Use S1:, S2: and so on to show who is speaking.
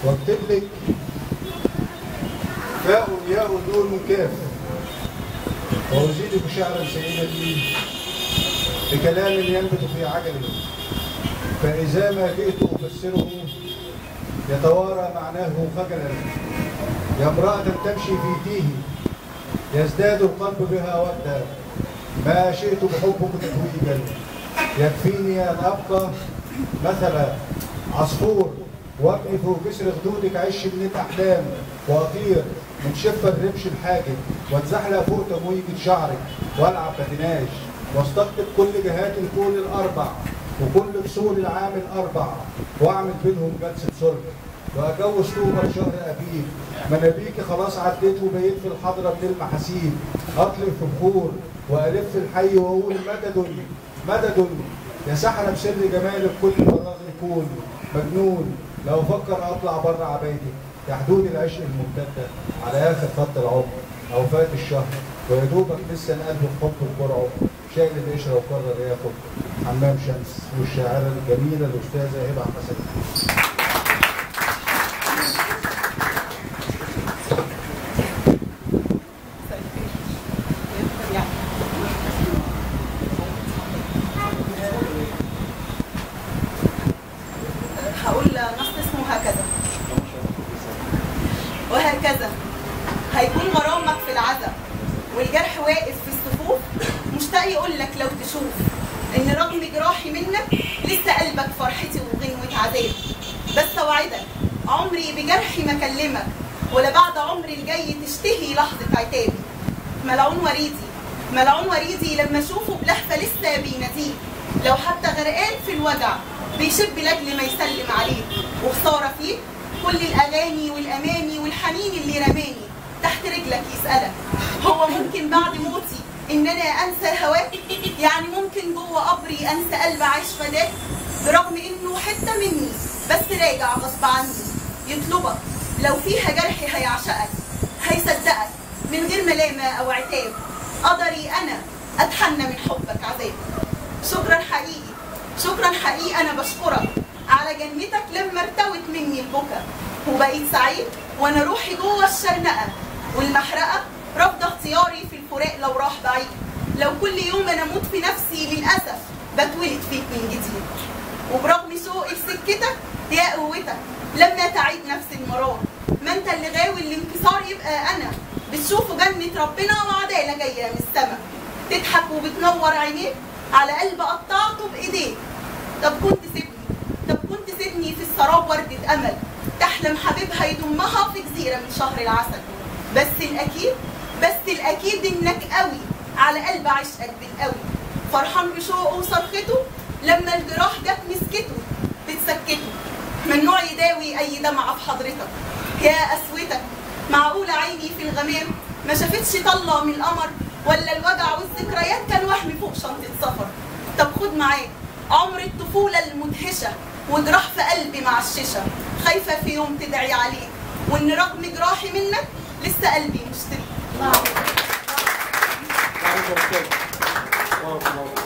S1: واكتب لك فاء ياء نون كاف، وأزيدك شعرا سيدتي بكلام ينبت في عجل، فإذا ما جئت أفسره يتوارى معناه خجلا. يا امرأة تمشي في تيه يزداد القلب بها ودا، ما شئت بحبك تتويجا، يكفيني أن أبقى مثل عصفور وابني فوق جسر خدودك عش من الأحلام، وأطير من شفة الرمش الحاجب، واتزحلق فوق تمويجة شعرك، والعب بتناش، واستقطب كل جهات الكون الأربع وكل فصول العام الأربع، وأعمل بينهم جلسة صلح، وأجوز طوبى شهر أبيب. منابيكي خلاص عديت وبقيت في الحضرة من المحاسيب، أطلق في بخور وألف الحي وأقول مدد مدد يا سحرة بسر جمالك كل فراغ الكون. مجنون لو فكر أطلع بره عبايتك يا حدود العشق الممتدة على آخر خط العمر أو فات الشهر، ويا دوبك لسه قلب الحب بجرعه شايل القشرة وقرر ياخد حمام شمس. والشاعرة الجميلة الأستاذة هبة حسن.
S2: هقول نص اسمه هكذا. وهكذا هيكون غرامك في العزا والجرح واقف في الصفوف، مشتاق يقول لك لو تشوف ان رغم جراحي منك لسه قلبك فرحتي وغنوة عذاب. بس اوعدك عمري بجرحي ما اكلمك، ولا بعد عمري الجاي تشتهي لحظة عتابي. ملعون وريدي ملعون وريدي لما اشوفه بلهفة لسه بيناديه، لو حتى غرقان في الوجع بيشب لاجل ما يسلم عليه. وخسارة فيك كل الاغاني والاماني والحنين اللي رماني تحت رجلك يسألك، هو ممكن بعد موتي ان انا انسى هواك؟ يعني ممكن جوه قبري انسى قلب عايش فداك؟ برغم انه حته مني بس راجع غصب عني، يطلبك لو فيها جرح هيعشقك، هيصدقك من غير ملامه او عتاب. قدري انا اتحنى من حبك عذاب. شكرا حقيقي شكرا حقيقي انا بشكرك على جنتك لما ارتوت مني البكا، وبقيت سعيد وانا روحي جوه الشرنقه، والمحرقه رافضه اختياري في الفراق لو راح بعيد. لو كل يوم انا اموت في نفسي للاسف بتولد فيك من جديد. وبرغم شوقي في سكتك يا قوتك لما تعيد نفس المرار، ما انت اللي غاوي الانكسار يبقى انا بتشوفوا جنه ربنا وعداله جايه من السما، تضحك وبتنور عينيك على قلب قطعته بايديك. طب كنت سيبني في السراب وردة امل تحلم حبيبها يضمها في جزيره من شهر العسل. بس الاكيد انك قوي على قلب عشقك بالقوي، فرحان بشوقه وصرخته لما الجراح جت مسكته بتسكته. ممنوع يداوي اي دمعه في حضرتك يا قسوتك. معقوله عيني في الغمام ما شافتش طله من القمر، ولا الوجع والذكريات كان وهم فوق شنطه سفر؟ طب خد معاك عمر الطفوله المدهشه وجراح في قلبي مع الشيشه، خايفه في يوم تدعي عليك وان رغم جراحي منك لسه قلبي مشتري.